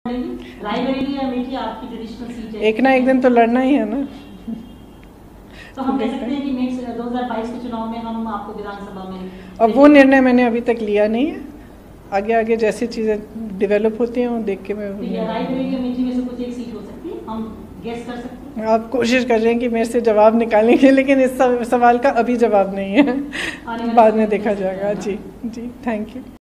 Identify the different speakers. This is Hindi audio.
Speaker 1: रायबरेली या अमेठी आपकी ट्रेडिशनल सीट है।
Speaker 2: एक ना एक दिन तो लड़ना ही है ना।
Speaker 1: तो हम कह सकते हैं कि नेक्स्ट 2022 के चुनाव में हम आपको विधानसभा में।
Speaker 2: अब वो निर्णय मैंने अभी तक लिया नहीं है, आगे आगे जैसी चीज़ें डेवलप होती हैं वो देख के मैं।
Speaker 1: रायबरेली अमेठी में से कुछ एक सीट हो सकती है, हम गेस कर सकते हैं।
Speaker 2: आप कोशिश कर रहे हैं कि मेरे से जवाब निकालेंगे, लेकिन इस सवाल का अभी जवाब नहीं है, बाद में देखा जाएगा। जी जी, थैंक यू।